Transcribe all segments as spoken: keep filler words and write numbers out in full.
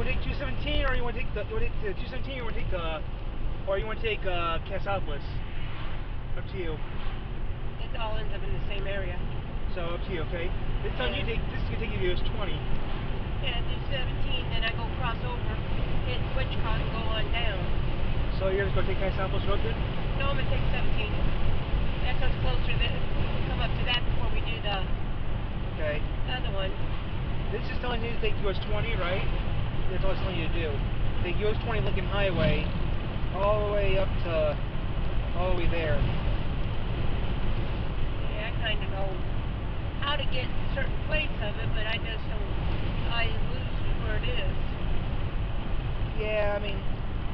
to take two seventeen, or you want to take the, you want to take the two seventeen, or you want to take the, or you want to take uh, Cassopolis? Up to you. It all ends up in the same area. So up to you, okay? This time you take, this is going to take you as twenty. Yeah, do seventeen, then I go cross over, hit Switchcott and go on down. So you're just going to take Cassopolis Road then? No, I'm going to take seventeen. That's us closer, then come up to that before we do the okay. other one. This is telling you to take U S twenty, right? That's all it's telling you to do. Take U S twenty Lincoln Highway all the way up to, all the way there. Yeah, I kind of know how to get a certain place of it, but I just don't, I lose where it is. Yeah, I mean,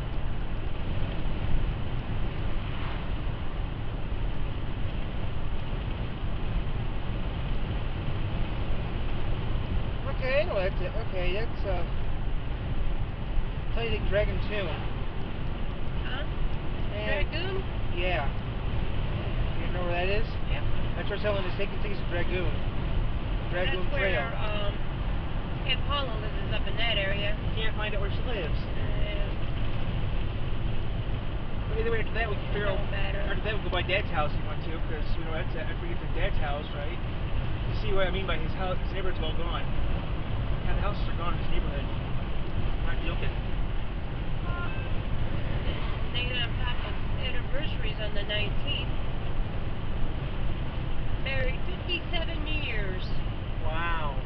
okay, no, that's it. Okay, that's, uh, tell you to take Dragon Tomb. Huh? And, Dragoon? yeah. You know where that is? Yep. That's where someone is taking things to Dragoon. Dragoon That's Trail. where, um, Aunt Paula lives, is up in that area. You can't find out where she lives. Uh, But either way, after that, we can figure out. No matter. After that, we can go by Dad's house if you want to, because we know that's after we get to Dad's house, right? You see what I mean by his house? His neighborhood's all gone. Yeah, the houses are gone in his neighborhood. I'm not joking. They have Papa's anniversaries on the nineteenth. Married fifty-seven years. Wow.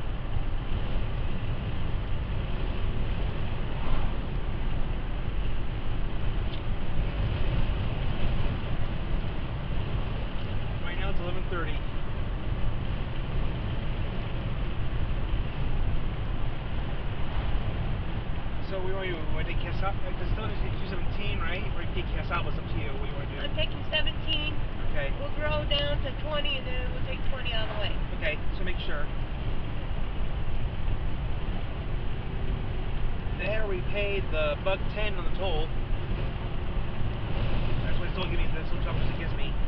Right now it's eleven thirty. So we want to do, we want to take Cassopolis, because it's telling us to take two seventeen, right? Or you take Cassopolis, up to you. What do you want to do? I'm taking seventeen. Okay. We'll grow down to twenty, and then we'll take twenty all the way. Okay, so make sure. There we paid the buck ten on the toll. That's what it's still giving me, that's what it gives me.